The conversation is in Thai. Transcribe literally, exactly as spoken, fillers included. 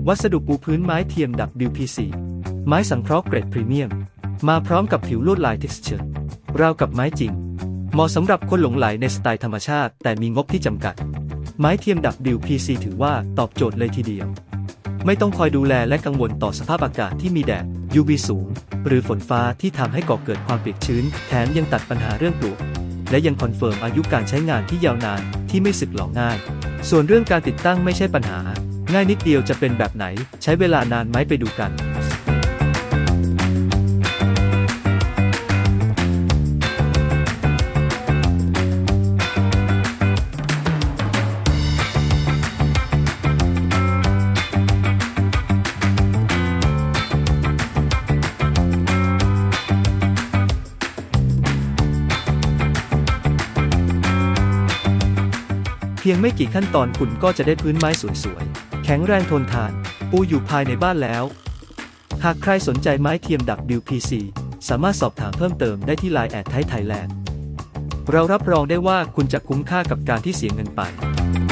วัสดุปูพื้นไม้เทียม ดับเบิลยู พี ซี ไม้สังเคราะห์เกรดพรีเมียมมาพร้อมกับผิวลวดลาย texture ราวกับไม้จริงเหมาะสำหรับคนหลงใหลในสไตล์ธรรมชาติแต่มีงบที่จำกัดไม้เทียม ดับเบิลยู พี ซี ถือว่าตอบโจทย์เลยทีเดียวไม่ต้องคอยดูแลและกังวลต่อสภาพอากาศที่มีแดด ยู วี สูงหรือฝนฟ้าที่ทำให้ก่อเกิดความเปียกชื้นแถมยังตัดปัญหาเรื่องปลวกและยังคอนเฟิร์มอายุการใช้งานที่ยาวนานที่ไม่สึกหรอง่ายส่วนเรื่องการติดตั้งไม่ใช่ปัญหาง่ายนิดเดียวจะเป็นแบบไหนใช้เวลานานไหมไปดูกันเพียงไม่กี่ขั้นตอนคุณก็จะได้พื้นไม้สวยๆแข็งแรงทนทานปูอยู่ภายในบ้านแล้วหากใครสนใจไม้เทียม ดับเบิลยู พี ซี สามารถสอบถามเพิ่มเติมได้ที่ ไลน์ แอท ไทย ไทยแลนด์ เรารับรองได้ว่าคุณจะคุ้มค่ากับการที่เสียเงินไป